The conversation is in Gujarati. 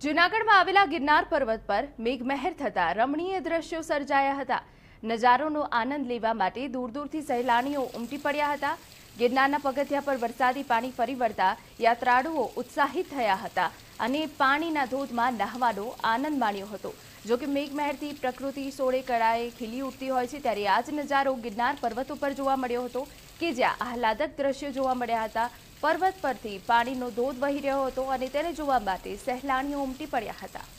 જૂનાગઢમાં આવેલા ગિરનાર પર્વત પર મેઘમહેર થતા રમણીય દ્રશ્યો સર્જાયા હતા। નજારોનો આનંદ લેવા માટે દૂર દૂરથી સહેલાણીઓ ઉમટી પડ્યા હતા। ગિરનારના પગથિયા પર વરસાદી પાણી ફરી વળતા યાત્રાળુઓ ઉત્સાહિત થયા હતા અને પાણીના ધોધમાં નહાવાનો આનંદ માણ્યો હતો। જો કે મેઘમહેરથી પ્રકૃતિ સોળે કળાએ ખીલી ઉઠતી હોય છે, ત્યારે આ જ નજારો ગિરનાર પર્વત ઉપર જોવા મળ્યો હતો કે જ્યાં આહલાદક દ્રશ્યો જોવા મળ્યા હતા। પર્વત પરથી પાણીનો ધોધ વહી રહ્યો હતો અને તેને જોવા માટે સહેલાણીઓ ઉમટી પડ્યા હતા।